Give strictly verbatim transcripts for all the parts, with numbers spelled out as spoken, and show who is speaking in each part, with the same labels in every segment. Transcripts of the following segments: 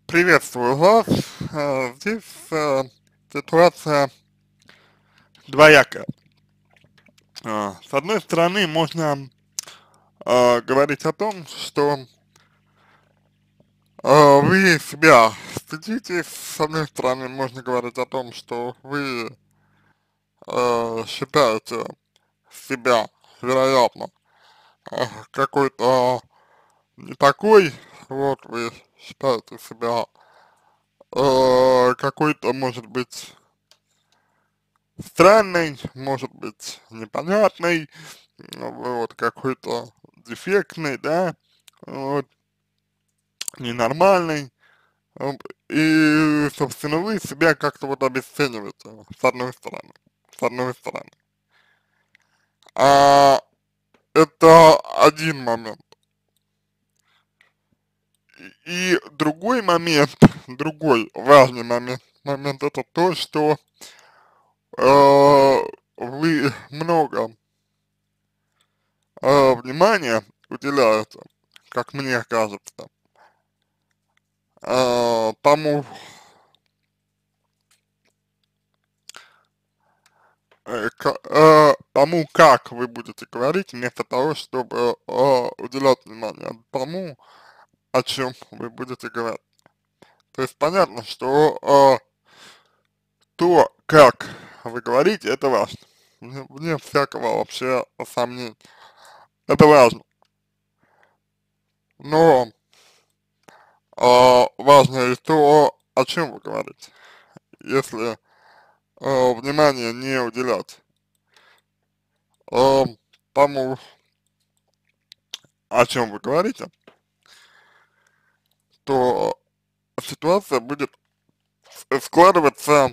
Speaker 1: Приветствую вас. Э, Здесь э, ситуация двоякая. Э, С одной стороны, можно э, говорить о том, что э, вы себя стыдитесь. С одной стороны, можно говорить о том, что вы э, считаете себя, вероятно, э, какой-то не такой. Вот вы считаете себя э, какой-то, может быть, странный, может быть, непонятный, ну, вот, какой-то дефектный, да, вот, ненормальный, об- и, собственно, вы себя как-то вот обесцениваете, с одной стороны, с одной стороны. А это один момент. И другой момент, другой важный момент, момент это то, что э, вы много э, внимания уделяете, как мне кажется, э, тому, э, к- э, тому, как вы будете говорить, вместо того, чтобы э, уделять внимание тому, о чем вы будете говорить. То есть понятно, что э, то, как вы говорите, это важно. Вне, вне всякого вообще сомнений. Это важно. Но э, важно и то, о чем вы говорите. Если э, внимание не уделять э, тому, о чем вы говорите, то ситуация будет с- складываться,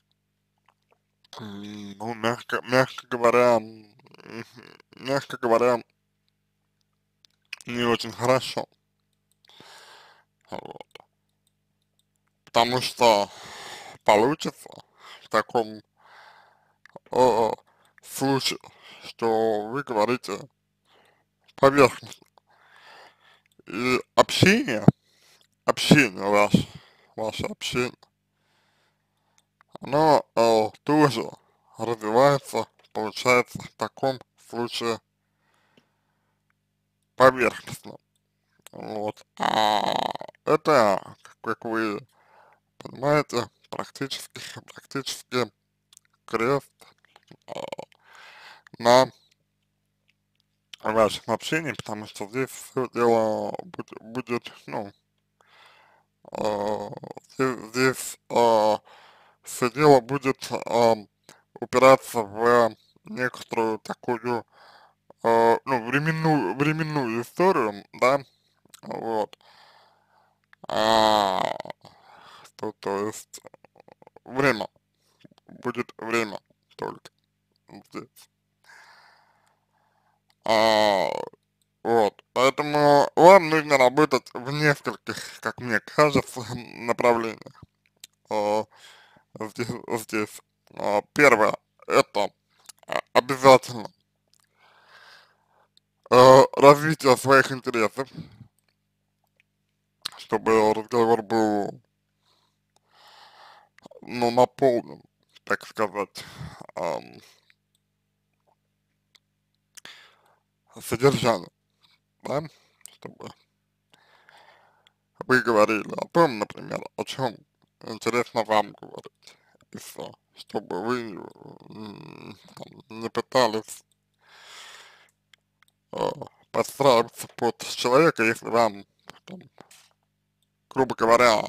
Speaker 1: м, ну, мягко, мягко говоря, м, мягко говоря, не очень хорошо. Вот. Потому что получится в таком э, случае, что вы говорите поверхностно. И общение, общение ваше, ваше общение, оно э, тоже развивается, получается, в таком случае поверхностно. Вот. А это, как вы понимаете, практически, практически крест а, на вашем общении, потому что здесь все дело будет, будет ну, а, здесь, здесь а, все дело будет а, упираться в некоторую такую, а, ну, временную, временную историю, да, вот, а, то, то есть время, будет время только здесь. А, вот, поэтому вам нужно работать в нескольких, как мне кажется, направлениях. А, здесь, здесь. А, первое, это а, обязательно а, развитие своих интересов, чтобы разговор был, ну, наполнен, так сказать, ам, содержанием, да, чтобы вы говорили о том, например, о чем интересно вам говорить, и всё, чтобы вы м, там, не пытались э, подстраиваться под человека, если вам, там, грубо говоря,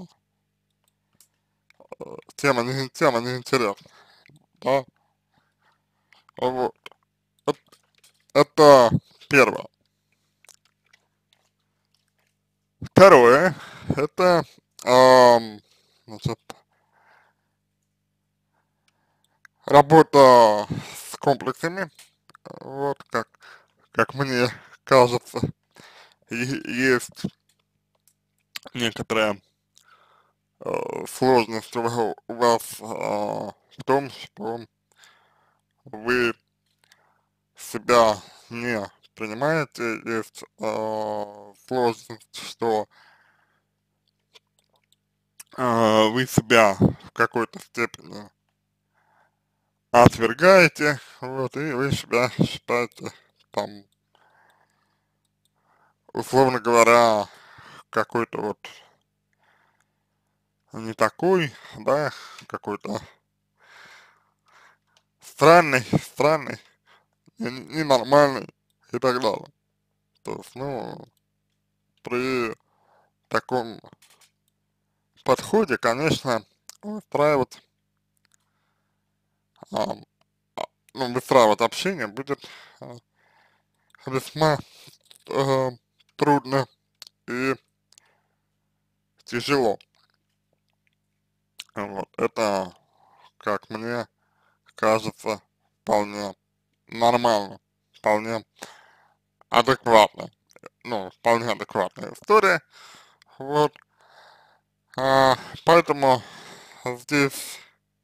Speaker 1: э, тема не, тема не интересна, да, вот, это, это первое. Второе, это, ам, значит, работа с комплексами, вот, как, как мне кажется, е- есть некоторая э, сложность у, у вас э, в том, что вы себя не принимаете, есть э, сложность, что э, вы себя в какой-то степени отвергаете, вот, и вы себя считаете там, условно говоря, какой-то вот не такой, да, какой-то странный, странный, не- ненормальный и так далее. То есть, ну, при таком подходе, конечно, выстраивать, а, а, ну, выстраивать общение будет а, весьма э, трудно и тяжело. Вот, это, как мне кажется, вполне нормально, вполне адекватно, ну, вполне адекватная история, вот, а, поэтому здесь,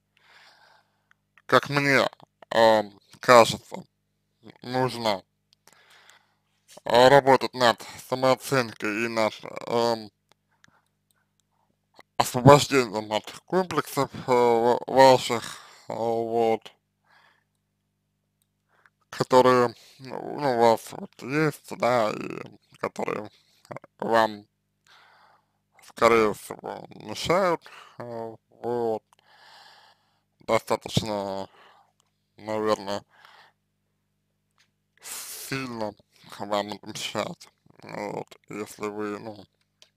Speaker 1: как мне а, кажется, нужно а, работать над самооценкой и над ам, освобождением от комплексов а, ва- ваших, а, вот, которые, ну, ну, у вас вот есть, да, и которые вам, скорее всего, мешают, а, вот, достаточно, наверное, сильно вам это мешает, вот, если вы, ну,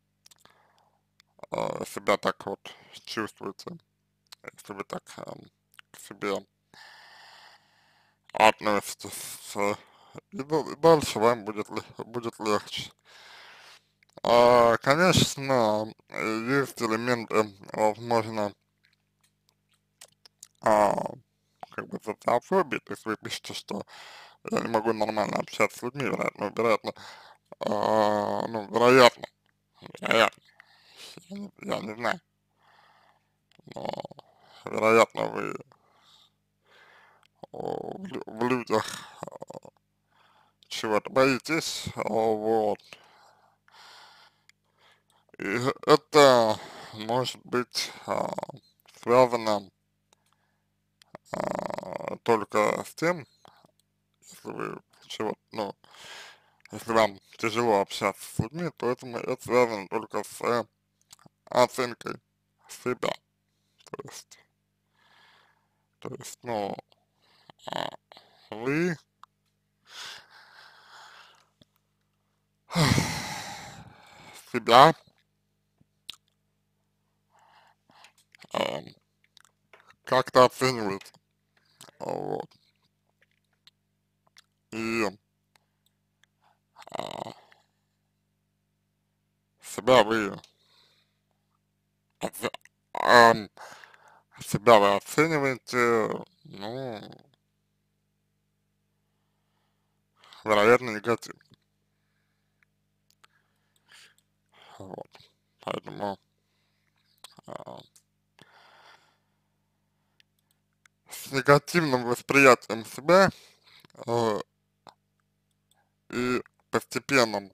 Speaker 1: а, себя так вот чувствуете, если вы так ам, к себе относитесь, э, и, да- и дальше вам будет, ле- будет легче. А, конечно, э, есть элементы, возможно, а, как бы социофобии, то есть вы пишете, что я не могу нормально общаться с людьми, вероятно, вероятно, а, ну, вероятно, вероятно, я не, я не знаю, но, вероятно, вы о, в, лю- в людях чего-то боитесь, а, вот, и это может быть а, связано а, только с тем, если вы чего, ну, если вам тяжело общаться с людьми, то это, м- это связано только с э, оценкой себя. То есть, то есть, ну, а, вы себя эм, как-то оцениваете, вот, и а, себя вы, оце- ам, себя вы оцениваете, ну, вероятно, негативно, вот, поэтому а, с негативным восприятием себя э, и постепенным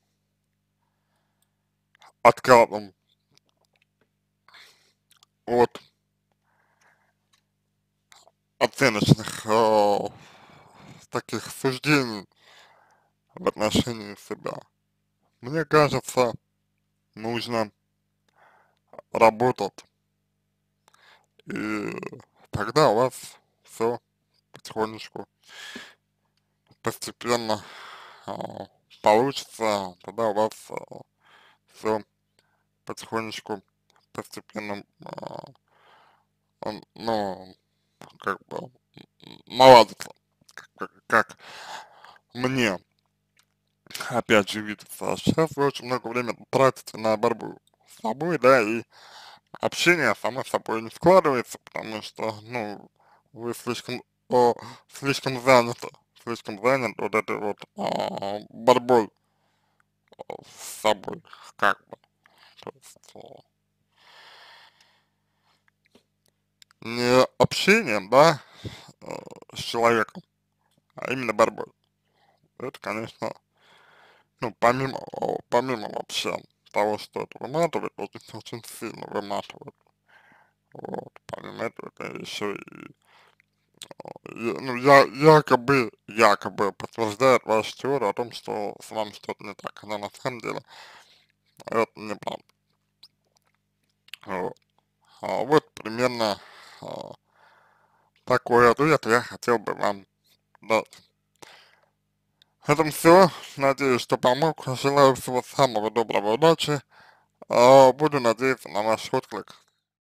Speaker 1: отказом от оценочных э, таких суждений в отношении себя. Мне кажется, нужно работать, и тогда у вас все потихонечку, постепенно э, получится, тогда у вас все потихонечку, постепенно, э, он, ну, как бы наладится, как, как мне опять же видится. А сейчас вы очень много времени тратите на борьбу с собой, да, и общение само собой не складывается, потому что, ну, вы слишком, о, слишком заняты, слишком заняты вот этой вот а, борьбой с собой, как бы, то есть а, не общением, да, а, с человеком, а именно борьбой. Это, конечно, ну, помимо, о, помимо вообще того, что это выматывает, очень-очень сильно выматывает. Вот, помимо этого, это еще и, я- ну, я, якобы, якобы подтверждает вашу теорию о том, что с вами что-то не так, хотя на самом деле это неправда. Вот, а вот примерно а, такой ответ я хотел бы вам дать. На этом все. Надеюсь, что помог. Желаю всего самого доброго, удачи. А, буду надеяться на ваш отклик.